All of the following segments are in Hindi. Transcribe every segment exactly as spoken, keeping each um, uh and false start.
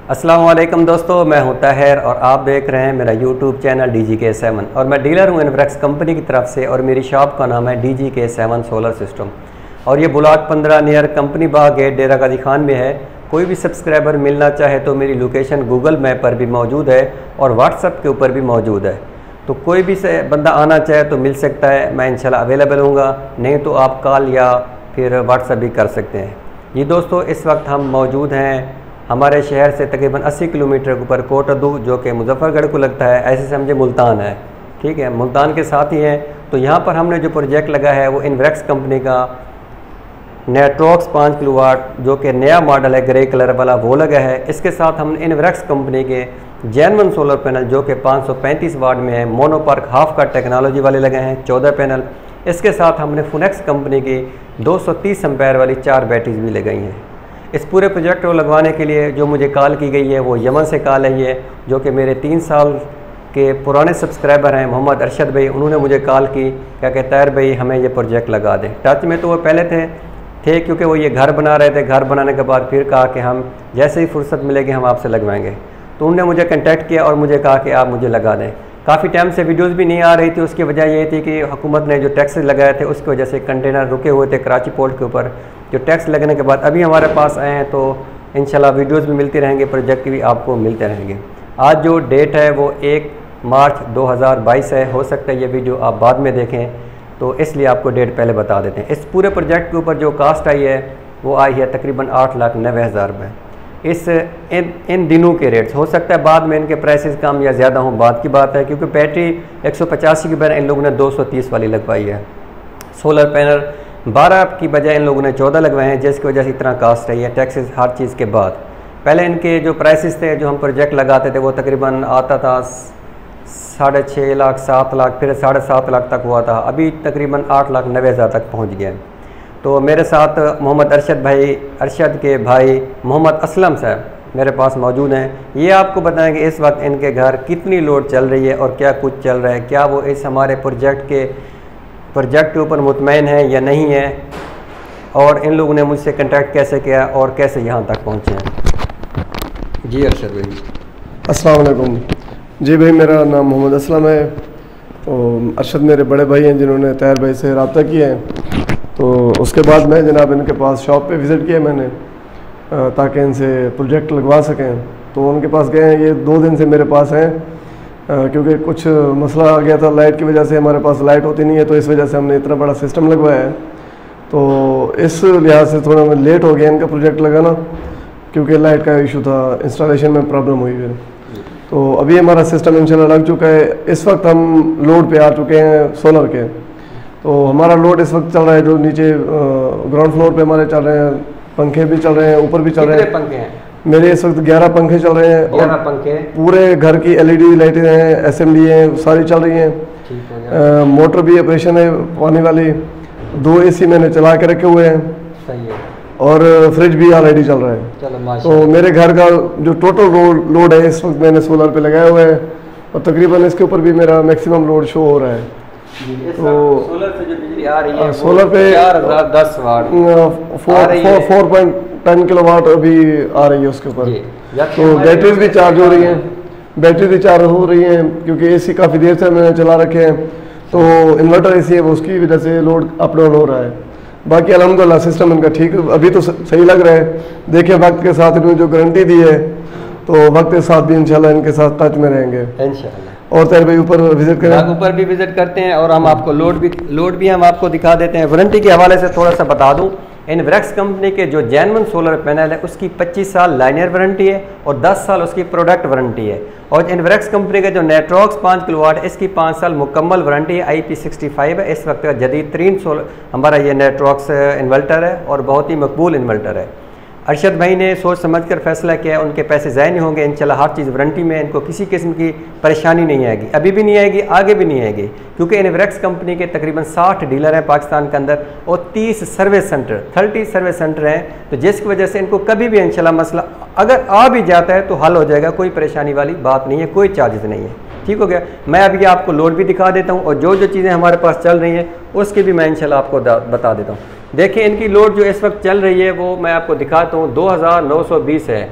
अस्सलाम वालेकुम दोस्तों, मैं हूं ताहिर और आप देख रहे हैं मेरा यूट्यूब चैनल डी जी के सेवन और मैं डीलर हूं इन्वेक्स कंपनी की तरफ से और मेरी शॉप का नाम है डी जी के सेवन सोलर सिस्टम और ये ब्लॉक पंद्रह near company Bagh gate Dera Ghazi Khan में है। कोई भी सब्सक्राइबर मिलना चाहे तो मेरी लोकेशन गूगल मैप पर भी मौजूद है और व्हाट्सएप के ऊपर भी मौजूद है, तो कोई भी से बंदा आना चाहे तो मिल सकता है। मैं इंशाल्लाह अवेलेबल हूँगा, नहीं तो आप कॉल या फिर व्हाट्सएप भी कर सकते हैं। जी दोस्तों, इस वक्त हम मौजूद हैं हमारे शहर से तकरीबन अस्सी किलोमीटर के ऊपर कोटदू, जो कि मुजफ्फरगढ़ को लगता है, ऐसे समझे मुल्तान है, ठीक है, मुल्तान के साथ ही है। तो यहाँ पर हमने जो प्रोजेक्ट लगा है वो इन्वेक्स कंपनी का नेट्रॉक्स पाँच किलो वाट जो कि नया मॉडल है ग्रे कलर वाला वो लगा है। इसके साथ हमने इन्वेक्स कंपनी के जेनवन सोलर पैनल जो कि पाँच सौ पैंतीस वाट में है, मोनोपार्क हाफ का टेक्नोलॉजी वाले लगे हैं चौदह पैनल। इसके साथ हमने फुनेक्स कंपनी की दो सौ तीस एम्पेयर वाली चार बैटरीज भी लगाई हैं। इस पूरे प्रोजेक्ट को लगवाने के लिए जो मुझे कॉल की गई है वो यमन से कॉल है, ये जो कि मेरे तीन साल के पुराने सब्सक्राइबर हैं मोहम्मद अरशद भाई। उन्होंने मुझे कॉल की, क्या कहता है भाई हमें ये प्रोजेक्ट लगा दें। टच में तो वो पहले थे थे क्योंकि वो ये घर बना रहे थे। घर बनाने के बाद फिर कहा कि हम जैसे ही फुर्सत मिलेगी हम आपसे लगवाएंगे, तो उन्होंने मुझे कॉन्टैक्ट किया और मुझे कहा कि आप मुझे लगा दें। काफ़ी टाइम से वीडियोस भी नहीं आ रही थी, उसकी वजह ये थी कि हुकूमत ने जो टैक्स लगाए थे उसकी वजह से कंटेनर रुके हुए थे कराची पोर्ट के ऊपर। जो टैक्स लगने के बाद अभी हमारे पास आए हैं, तो इंशाल्लाह वीडियोस भी मिलती रहेंगे, प्रोजेक्ट भी आपको मिलते रहेंगे। आज जो डेट है वो एक मार्च दो हज़ार बाईस है। हो सकता है ये वीडियो आप बाद में देखें, तो इसलिए आपको डेट पहले बता देते हैं। इस पूरे प्रोजेक्ट के ऊपर जो कास्ट आई है वो आई है तकरीबन आठ लाख नब्बे हज़ार रुपये। इस इन इन दिनों के रेट्स, हो सकता है बाद में इनके प्राइसेस कम या ज़्यादा हों, बात की बात है, क्योंकि बैटरी एक सौ पचासी की बजाय इन लोगों ने दो सौ तीस वाली लगवाई है। सोलर पैनल बारह की बजाय इन लोगों ने चौदह लगवाए हैं, जिसकी वजह से इतना कास्ट है, टैक्सेस हर चीज़ के बाद। पहले इनके जो प्राइसेस थे जो हम प्रोजेक्ट लगाते थे वो तकरीबन आता था साढ़े छः लाख सात लाख फिर साढ़े सात लाख तक हुआ था। अभी तकरीबन आठ लाख नब्बे हज़ार तक पहुँच गया। तो मेरे साथ मोहम्मद अरशद भाई, अरशद के भाई मोहम्मद असलम साहब मेरे पास मौजूद हैं। ये आपको बताएंगे इस वक्त इनके घर कितनी लोड चल रही है और क्या कुछ चल रहा है, क्या वो इस हमारे प्रोजेक्ट के प्रोजेक्ट के ऊपर मुतमईन है या नहीं है, और इन लोगों ने मुझसे कांटेक्ट कैसे किया और कैसे यहाँ तक पहुँचे हैं। जी अरशद भाई। अस्सलाम वालेकुम। जी भाई, मेरा नाम मोहम्मद असलम है। तो अरशद मेरे बड़े भाई हैं जिन्होंने ताहिर भाई से रब्ता किया है। तो उसके बाद मैं जनाब इनके पास शॉप पे विज़िट किया मैंने, ताकि इनसे प्रोजेक्ट लगवा सकें। तो उनके पास गए हैं, ये दो दिन से मेरे पास हैं, क्योंकि कुछ मसला आ गया था लाइट की वजह से। हमारे पास लाइट होती नहीं है, तो इस वजह से हमने इतना बड़ा सिस्टम लगवाया है। तो इस लिहाज से थोड़ा मैं लेट हो गया इनका प्रोजेक्ट लगाना, क्योंकि लाइट का इशू था, इंस्टॉलेशन में प्रॉब्लम हुई है। तो अभी हमारा सिस्टम इंशाल्लाह लग चुका है। इस वक्त हम लोड पे आ चुके हैं सोलर के। तो हमारा लोड इस वक्त चल रहा है, जो नीचे ग्राउंड फ्लोर पे हमारे चल रहे हैं, पंखे भी चल रहे हैं, ऊपर भी चल रहे हैं। पंखे हैं मेरे इस वक्त ग्यारह पंखे चल रहे हैं ग्यारह पंखे पूरे घर की एलईडी लाइटें हैं, एसएमडी हैं, सारी चल रही हैं। मोटर भी ऑपरेशन है पानी वाली, दो एसी मैंने चला के रखे हुए हैं, सही है, और फ्रिज भी ऑलरेडी चल रहा है। चलो तो मेरे घर का जो टोटल लोड लोड है इस वक्त मैंने सोलर पे लगाया हुआ है, और तकरीबन इसके ऊपर भी मेरा मैक्सिमम लोड शो हो रहा है। तो सोलर से जो बिजली आ रही है सोलर पे चार हजार दस watt four point ten kilowatt अभी आ रही है उसके ऊपर। तो बैटरीज भी चार्ज हो रही हैं, बैटरी भी चार्ज हो रही हैं, क्योंकि एसी काफ़ी देर से मैंने चला रखे हैं। तो इन्वर्टर एसी है वो, उसकी वजह से लोड अप डाउन हो रहा है। बाकी अल्हम्दुलिल्लाह सिस्टम इनका ठीक अभी तो सही लग रहा है। देखिए वक्त के साथ इन्होंने जो गारंटी दी है, तो वक्त के साथ भी इंशाल्लाह इनके साथ टच में रहेंगे इंशाल्लाह। और ताहिर भाई ऊपर विजिट करें, ऊपर भी विजिट करते हैं और हम आपको लोड भी लोड भी हम आपको दिखा देते हैं। वारंटी के हवाले से थोड़ा सा बता दूं, इन्वेक्स कंपनी के जो जेनवन सोलर पैनल है उसकी पच्चीस साल लाइनर वारंटी है और दस साल उसकी प्रोडक्ट वारंटी है। और इन्वेक्स कंपनी के जो नेट्रॉक्स पाँच किलो वाट इसकी पाँच साल मुकम्मल वारंटी है, आई पी सिक्सटी फाइव है। इस वक्त का जदीद तरीन सोलर हमारा ये नेट्रॉक्स इन्वर्टर है और बहुत ही मकबूल इन्वर्टर है। अरशद भाई ने सोच समझकर फैसला किया, उनके पैसे ज़ाय नहीं होंगे इंशाल्लाह, हर चीज़ वारंटी में, इनको किसी किस्म की परेशानी नहीं आएगी, अभी भी नहीं आएगी, आगे भी नहीं आएगी, क्योंकि इन्वेक्स कंपनी के तकरीबन साठ डीलर हैं पाकिस्तान के अंदर और तीस सर्विस सेंटर तीस सर्विस सेंटर हैं। तो जिसकी वजह से इनको कभी भी इंशाल्लाह मसला अगर आ भी जाता है तो हल हो जाएगा, कोई परेशानी वाली बात नहीं है, कोई चार्जेस नहीं है। ठीक हो गया। मैं अभी आपको लोड भी दिखा देता हूँ और जो जो चीज़ें हमारे पास चल रही हैं उसकी भी मैं इंशाल्लाह आपको बता देता हूँ। देखिए इनकी लोड जो इस वक्त चल रही है वो मैं आपको दिखाता हूँ, दो हज़ार नौ सौ बीस है।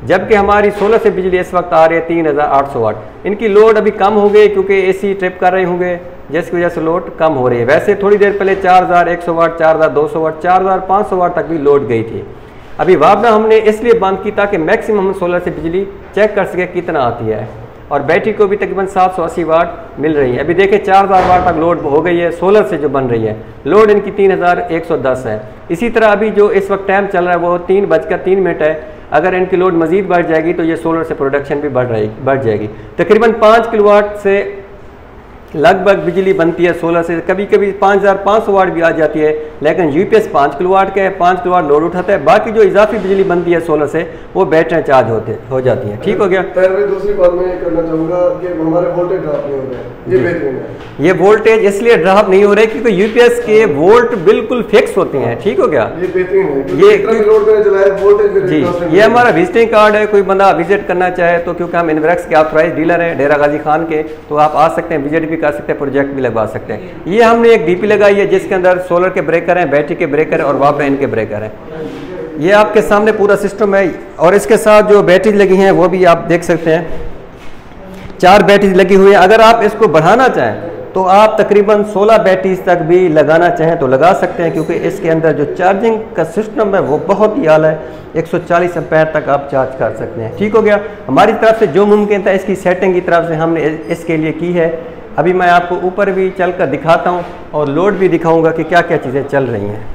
जबकि हमारी सोलर से बिजली इस वक्त आ रही है तीन हज़ार आठ सौ वाट। इनकी लोड अभी कम हो गई क्योंकि एसी ट्रिप कर रहे होंगे, जिसकी वजह से लोड कम हो रही है। वैसे थोड़ी देर पहले चार हज़ार एक सौ वाट, चार हज़ार दो सौ वाट, चार हज़ार पाँच सौ वाट तक भी लोड गई थी। अभी वापना हमने इसलिए बंद की ताकि मैक्सिमम हम सोलर से बिजली चेक कर सके कितना आती है, और बैटरी को भी तकरीबन सात सौ अस्सी वाट मिल रही है। अभी देखिए चार हज़ार वाट तक लोड हो गई है सोलर से जो बन रही है। लोड इनकी तीन हज़ार एक सौ दस है। इसी तरह अभी जो इस वक्त टाइम चल रहा है वो तीन बजकर तीन मिनट है। अगर इनकी लोड मज़ीद बढ़ जाएगी तो ये सोलर से प्रोडक्शन भी बढ़ रही बढ़ जाएगी। तकरीबन पाँच किलोवाट से लगभग बिजली बनती है सोलर से। कभी कभी पाँच हज़ार पाँच सौ वाट भी आ जाती है, लेकिन यूपीएस पाँच किलोवाट का है, पाँच किलोवाट लोड उठाता है। बाकी जो इजाफी बिजली बनती है सोलर से वो बैटरी चार्ज होते हो जाती हैं। ठीक हो गया। दूसरी बात मैं करना चाहूँगा कि हमारे वोल्टेज ड्रॉप नहीं हो रहे हैं, ये बेहतरीन है। ये वोल्टेज इसलिए ड्रॉप नहीं हो रहे क्योंकि यूपीएस के वोल्ट बिल्कुल फिक्स होते हैं। ठीक हो गया। ये बेहतरीन है। ये लोड करने चला है वोल्टेज जी, ये हमारा विजिटिंग कार्ड है। कोई बंदा विजिट करना चाहे तो, क्योंकि हम इन्वर्क्स के ऑथराइज डीलर हैं डेरा गाजी खान के, तो आप आ सकते हैं, विजिट भी कर सकते हैं, प्रोजेक्ट भी लगवा सकते हैं। ये हमने एक डीपी लगाई है जिसके अंदर सोलर के ब्रेकर हैं, बैटरी के ब्रेकर हैं और वापस इनके ब्रेकर हैं। ये आपके सामने पूरा सिस्टम है, और इसके साथ जो बैटरी लगी हैं वो भी आप देख सकते हैं। चार बैटरी लगी हुई है। अगर आप इसको बढ़ाना चाहें तो आप तकरीबन सोलह बैटरीज तक भी लगाना चाहें तो लगा सकते हैं, क्योंकि इसके अंदर जो चार्जिंग का सिस्टम है वो बहुत ही आला है। एक सौ चालीस एम्पेयर तक आप चार्ज कर सकते हैं। ठीक हो गया। हमारी तरफ से जो मुमकिन था इसकी सेटिंग की तरफ से हमने इसके लिए की है। अभी मैं आपको ऊपर भी चल कर दिखाता हूँ और लोड भी दिखाऊंगा कि क्या क्या चीज़ें चल रही हैं।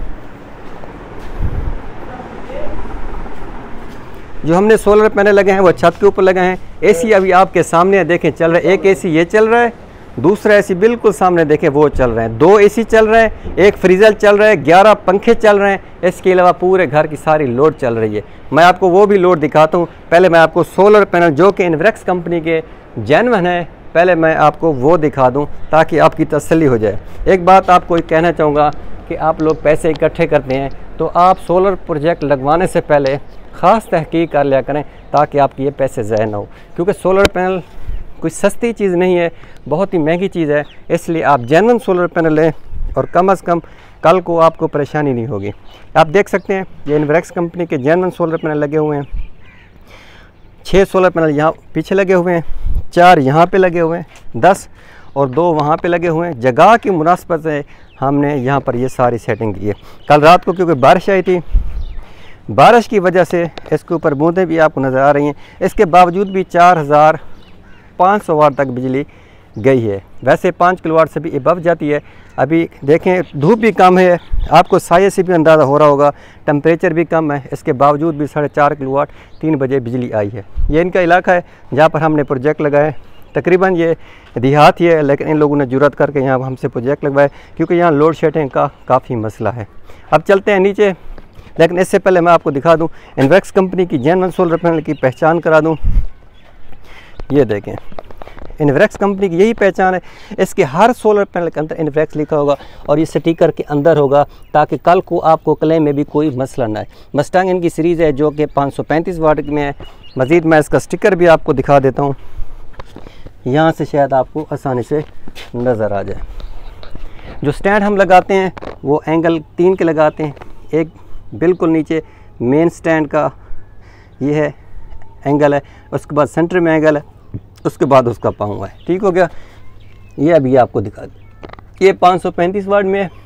जो हमने सोलर पैनल लगे हैं वो छत के ऊपर लगे हैं। एसी अभी आपके सामने है, देखें चल रहा है। एक एसी ये चल रहा है, दूसरा एसी बिल्कुल सामने देखें वो चल रहे हैं। दो एसी चल रहे हैं, एक फ्रीजर चल रहा है, ग्यारह पंखे चल रहे हैं। इसके अलावा पूरे घर की सारी लोड चल रही है। मैं आपको वो भी लोड दिखाता हूँ। पहले मैं आपको सोलर पैनल जो कि इन्वर्क्स कंपनी के जेन्युइन है, पहले मैं आपको वो दिखा दूं ताकि आपकी तसल्ली हो जाए। एक बात आपको कहना चाहूँगा कि आप लोग पैसे इकट्ठे करते हैं तो आप सोलर प्रोजेक्ट लगवाने से पहले ख़ास तहकीक कर लिया करें ताकि आपके ये पैसे ज़ाया ना हो, क्योंकि सोलर पैनल कोई सस्ती चीज़ नहीं है, बहुत ही महंगी चीज़ है। इसलिए आप जेन्युइन सोलर पैनल लें और कम अज़ कम कल को आपको परेशानी नहीं होगी। आप देख सकते हैं ये इन्वर्क्स कंपनी के जेन्युइन सोलर पैनल लगे हुए हैं। छः सोलर पैनल यहाँ पीछे लगे हुए हैं, चार यहाँ पे लगे हुए हैं, दस और दो वहाँ पे लगे हुए हैं। जगह की मुनासबत से हमने यहाँ पर ये सारी सेटिंग की है। कल रात को क्योंकि बारिश आई थी, बारिश की वजह से इसके ऊपर बूंदें भी आपको नज़र आ रही हैं। इसके बावजूद भी चार हज़ार पाँच सौ वाट तक बिजली गई है। वैसे पाँच किलो वाट से भी अबव जाती है। अभी देखें धूप भी कम है, आपको साये से भी अंदाज़ा हो रहा होगा, टेम्परेचर भी कम है। इसके बावजूद भी साढ़े चार किलो वाट तीन बजे बिजली आई है। ये इनका इलाका है जहाँ पर हमने प्रोजेक्ट लगाए। तकरीबन ये देहात ही है, लेकिन इन लोगों ने जुर्रत करके यहाँ हमसे प्रोजेक्ट लगवाए क्योंकि यहाँ लोड शेडिंग का काफ़ी मसला है। अब चलते हैं नीचे, लेकिन इससे पहले मैं आपको दिखा दूँ इन्वर्क्स कंपनी की जेन्युइन सोलर पैनल की पहचान करा दूँ। ये देखें इन्वर्क्स कंपनी की यही पहचान है। इसके हर सोलर पैनल के अंदर इन्वर्क्स लिखा होगा और ये स्टिकर के अंदर होगा ताकि कल को आपको क्लेम में भी कोई मसला ना आए। मस्टैंग इनकी सीरीज़ है जो कि पाँच सौ पैंतीस वाट में है। मज़ीद मैं इसका स्टिकर भी आपको दिखा देता हूँ, यहाँ से शायद आपको आसानी से नज़र आ जाए। जो स्टैंड हम लगाते हैं वो एंगल तीन के लगाते हैं। एक बिल्कुल नीचे मेन स्टैंड का ये है एंगल है, उसके बाद सेंटर में एंगल है, उसके बाद उसका पाँव है। ठीक हो गया। ये अभी आपको दिखा दूँ, ये पाँच सौ पैंतीस वाट में है,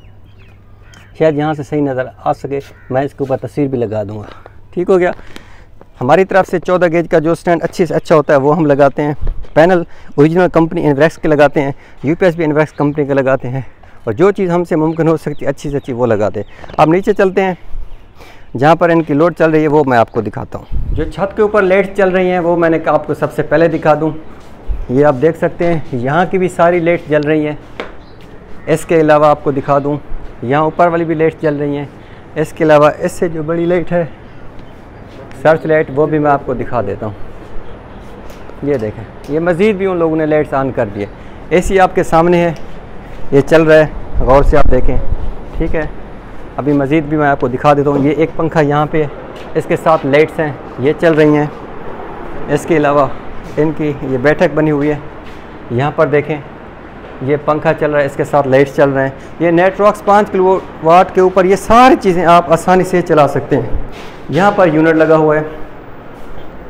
शायद यहाँ से सही नज़र आ सके, मैं इसके ऊपर तस्वीर भी लगा दूँगा। ठीक हो गया। हमारी तरफ से चौदह गेज का जो स्टैंड अच्छे से अच्छा होता है वो हम लगाते हैं। पैनल ओरिजिनल कंपनी इन्वर्क्स के लगाते हैं, यूपीएस भी इन्वर्क्स कंपनी के लगाते हैं, और जो चीज़ हमसे मुमकिन हो सकती है अच्छी से अच्छी वो लगाते हैं। अब नीचे चलते हैं जहाँ पर इनकी लोड चल रही है वो मैं आपको दिखाता हूँ। जो छत के ऊपर लाइट चल रही हैं वो मैंने आपको सबसे पहले दिखा दूँ। ये आप देख सकते हैं यहाँ की भी सारी लाइट जल रही हैं। इसके अलावा आपको दिखा दूँ यहाँ ऊपर वाली भी लाइट जल रही हैं। इसके अलावा इससे जो बड़ी लाइट है सर्च लाइट वो भी मैं आपको दिखा देता हूँ। ये देखें, ये मज़ीद भी उन लोगों ने लाइट्स ऑन कर दिए। एसी आपके सामने है, ये चल रहा है, गौर से आप देखें। ठीक है, अभी मज़ीद भी मैं आपको दिखा देता हूँ। ये एक पंखा यहाँ पे, इसके साथ लाइट्स हैं, ये चल रही हैं। इसके अलावा इनकी ये बैठक बनी हुई है, यहाँ पर देखें ये पंखा चल रहा है, इसके साथ लाइट्स चल रहे हैं। ये नेटवर्क्स पाँच किलो वाट के ऊपर ये सारी चीज़ें आप आसानी से चला सकते हैं। यहाँ पर यूनिट लगा हुआ है,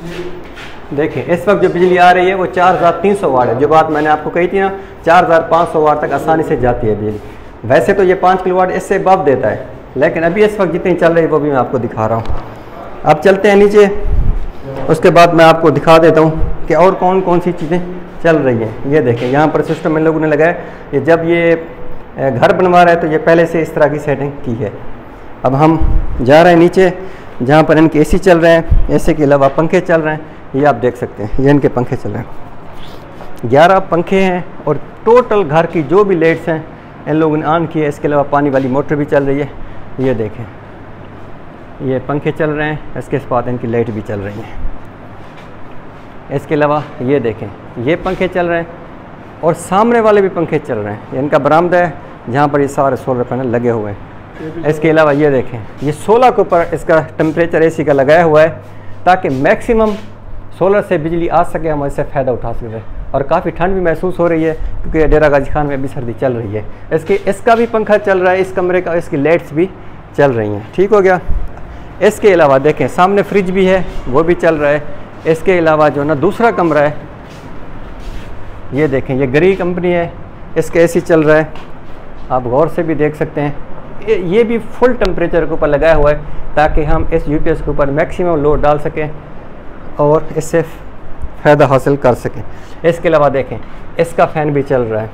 देखें इस वक्त जो बिजली आ रही है वो चार हज़ार तीन सौ वाट है। जो बात मैंने आपको कही थी ना, चार हज़ार पाँच सौ वाट तक आसानी से जाती है बिजली। वैसे तो ये पाँच किलो वाट इससे बब देता है, लेकिन अभी इस वक्त जितनी चल रही है वो भी मैं आपको दिखा रहा हूँ। अब चलते हैं नीचे, उसके बाद मैं आपको दिखा देता हूँ कि और कौन कौन सी चीज़ें चल रही हैं। ये देखें यहाँ पर सिस्टम इन लोगों ने लगाया, ये जब ये घर बनवा रहा है तो ये पहले से इस तरह की सेटिंग की है। अब हम जा रहे हैं नीचे जहाँ पर इनके एसी चल रहे हैं, एसी के अलावा पंखे चल रहे हैं। ये आप देख सकते हैं, ये इनके पंखे चल रहे हैं, ग्यारह पंखे हैं और टोटल घर की जो भी लाइट्स हैं इन लोगों ने ऑन की है। इसके अलावा पानी वाली मोटर भी चल रही है। ये देखें ये पंखे चल रहे हैं, इसके साथ इनकी लाइट भी चल रही है। इसके अलावा ये देखें ये पंखे चल रहे हैं और सामने वाले भी पंखे चल रहे हैं। ये इनका बरामदा है जहाँ पर ये सारे सोलर पैनल लगे हुए हैं। इसके अलावा ये देखें ये सोलह के ऊपर इसका टेम्परेचर एसी का लगाया हुआ है ताकि मैक्सिमम सोलर से बिजली आ सके, हम इससे फ़ायदा उठा सकें। और काफ़ी ठंड भी महसूस हो रही है क्योंकि डेरा गाजी खान में भी सर्दी चल रही है। इसके इसका भी पंखा चल रहा है इस कमरे का, इसकी लाइट्स भी चल रही हैं। ठीक हो गया। इसके अलावा देखें सामने फ्रिज भी है, वो भी चल रहा है। इसके अलावा जो ना दूसरा कमरा है, ये देखें ये गरी कंपनी है, इसका एसी चल रहा है, आप गौर से भी देख सकते हैं। ये भी फुल टेम्परेचर के ऊपर लगाया हुआ है ताकि हम इस यूपीएस के ऊपर मैक्सिमम लोड डाल सकें और इससे फ़ायदा हासिल कर सकें। इसके अलावा देखें इसका फ़ैन भी चल रहा है।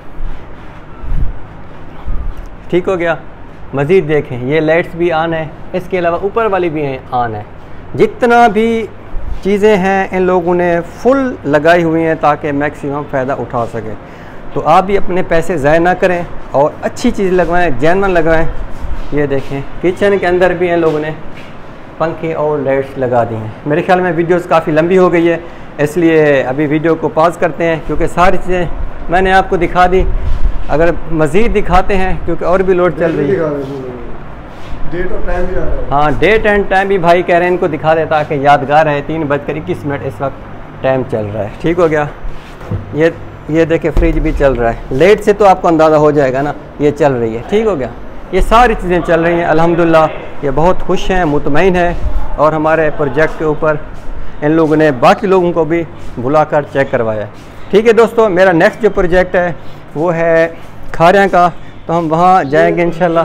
ठीक हो गया। मज़ीद देखें ये लाइट्स भी ऑन है, इसके अलावा ऊपर वाली भी हैं ऑन है। जितना भी चीज़ें हैं इन लोगों ने फुल लगाई हुई हैं ताकि मैक्सिमम फ़ायदा उठा सकें। तो आप भी अपने पैसे ज़ाय ना करें और अच्छी चीज़ लगवाएं, जेन्युइन लगवाएं। ये देखें किचन के अंदर भी इन लोगों ने पंखे और लाइट्स लगा दी हैं। मेरे ख्याल में वीडियोस काफ़ी लंबी हो गई है, इसलिए अभी वीडियो को पॉज करते हैं क्योंकि सारी चीज़ें मैंने आपको दिखा दी। अगर मज़ीद दिखाते हैं क्योंकि और भी लोड चल रही है। डेट और टाइम भी आ रहा है। हाँ डेट एंड टाइम भी भाई कह रहे हैं इनको दिखा देता ताकि यादगार है। तीन बजकर इक्कीस मिनट इस वक्त टाइम चल रहा है। ठीक हो गया। ये ये देखें फ्रिज भी चल रहा है, लाइट से तो आपको अंदाज़ा हो जाएगा ना ये चल रही है। ठीक हो गया। ये सारी चीज़ें चल रही हैं अल्हम्दुलिल्लाह। ये बहुत खुश हैं, मुतमईन है और हमारे प्रोजेक्ट के ऊपर इन लोगों ने बाकी लोगों को भी बुलाकर चेक करवाया। ठीक है दोस्तों, मेरा नेक्स्ट जो प्रोजेक्ट है वो है खारियाँ का, तो हम वहाँ जाएंगे इंशाल्लाह।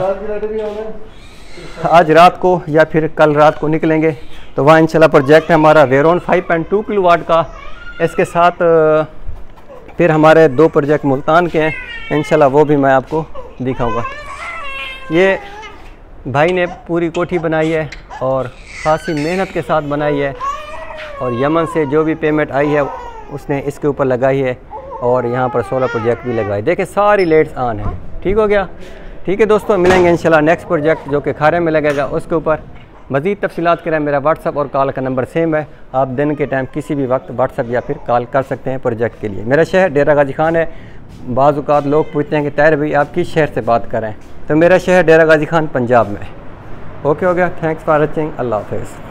आज रात को या फिर कल रात को निकलेंगे तो वहाँ इंशाल्लाह प्रोजेक्ट है हमारा वेरोन five point two kilowatt का। इसके साथ फिर हमारे दो प्रोजेक्ट मुल्तान के हैं इंशाल्लाह, वो भी मैं आपको दिखाऊंगा। ये भाई ने पूरी कोठी बनाई है और ख़ासी मेहनत के साथ बनाई है और यमन से जो भी पेमेंट आई है उसने इसके ऊपर लगाई है और यहाँ पर सोलर प्रोजेक्ट भी लगवाई। देखिए सारी लाइट्स ऑन है। ठीक हो गया। ठीक है दोस्तों, मिलेंगे इंशाल्लाह नेक्स्ट प्रोजेक्ट जो कि खारे में लगेगा उसके ऊपर। मज़ीद तफसीलात के लिए मेरा व्हाट्सअप और कॉल का नंबर सेम है, आप दिन के टाइम किसी भी वक्त व्हाट्सअप या फिर कॉल कर सकते हैं प्रोजेक्ट के लिए। मेरा शहर डेरा गाजी खान है। बाज़ औक़ात लोग पूछते हैं कि ताहिर भाई आप किस शहर से बात करें, तो मेरा शहर डेरा गाजी खान पंजाब में है। ओके हो गया। Thanks for watching. अल्लाह हाफ़िज़।